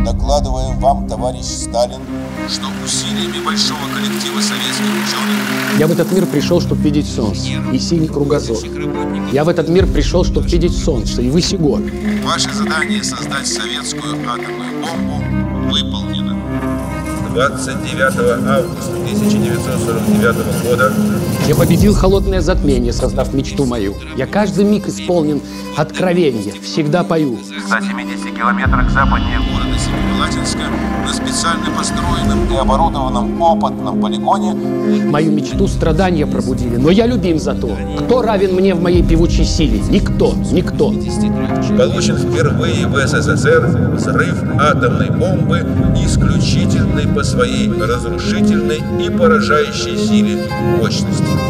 Докладываем вам, товарищ Сталин, что усилиями большого коллектива советских ученых... Я в этот мир пришел, чтобы видеть солнце и синий кругозор. Я в этот мир пришел, чтобы видеть солнце и высегор. Ваше задание создать советскую атомную бомбу выполнено. 29 августа 1949 года я победил холодное затмение, создав мечту мою. Я каждый миг исполнен откровения, всегда пою. В 170 километрах западнее города Семипалатинска на специально построенном и оборудованном опытном полигоне мою мечту страдания пробудили, но я любим зато. Кто равен мне в моей певучей силе? Никто, никто. Получен впервые в СССР взрыв атомной бомбы исключительной по своей разрушительной и поражающей силе мощности.